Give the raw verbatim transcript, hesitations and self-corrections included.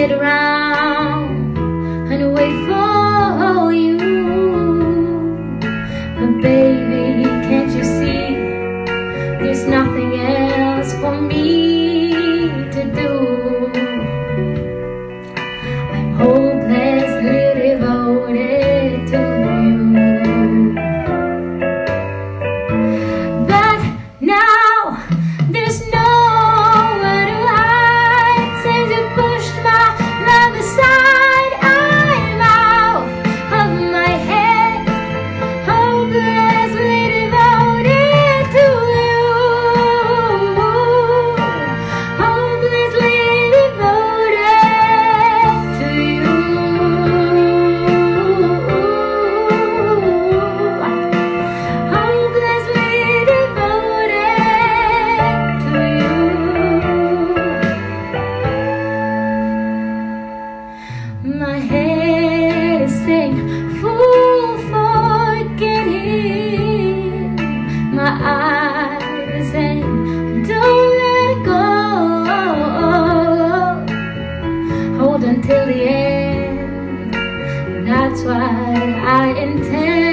it around and wait for you. But baby, can't you see there's nothing else for me to do? I'm hopelessly devoted to you. But now there's nowhere to hide. Since you pushed my love aside, I'm out of my head, hopelessly devoted to you. Hopelessly devoted to you. Hopelessly devoted to you. My head is saying, fool for getting. My eyes are saying, don't let it go. Hold until the end. That's what I intend.